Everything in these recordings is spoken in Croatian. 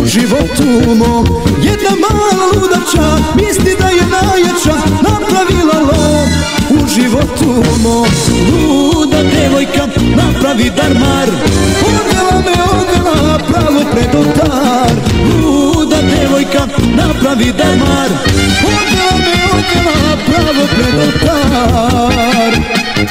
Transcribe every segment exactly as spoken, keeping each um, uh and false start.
životu mom. Jedna mala ludača misli da je najjača, napravila lom u životu mom. Luda devojka napravi darmar, odvela me, odvela pravo pred oltar. Luda devojka napravi darmar, odvela me, odvela pravo pred oltar.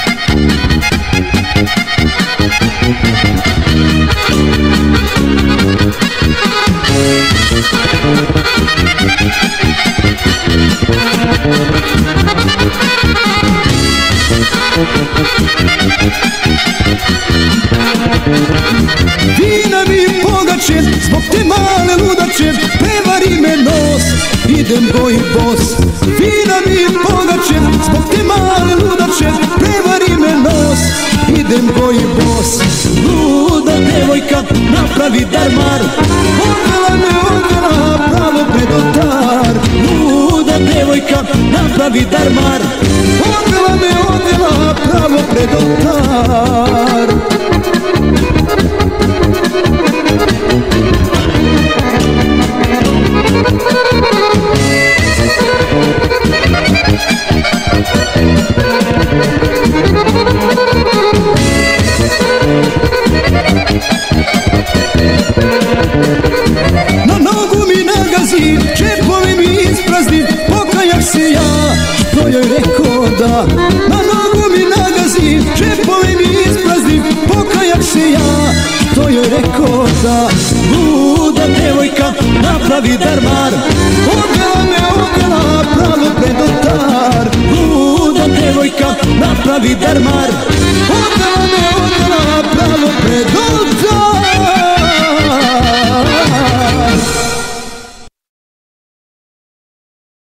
Vina mi pogače, zbog te male ludače, prevari me nos, idem gojim bos. Vina mi pogače, zbog te male ludače, prevari me nos, idem gojim bos. Luda devojka napravi darmar, odvela me, odvela pravo pred oltar. Luda devojka napravi darmar, odvela me, odvela pravo pred oltar. Na nogu mi nagazi, čepovi mi isprazni, pokajak se ja, što joj rekao da. Na nogu mi nagazi, čepovi mi isprazni, pokajak se ja, što joj rekao da. Luda devojka napravi darmar,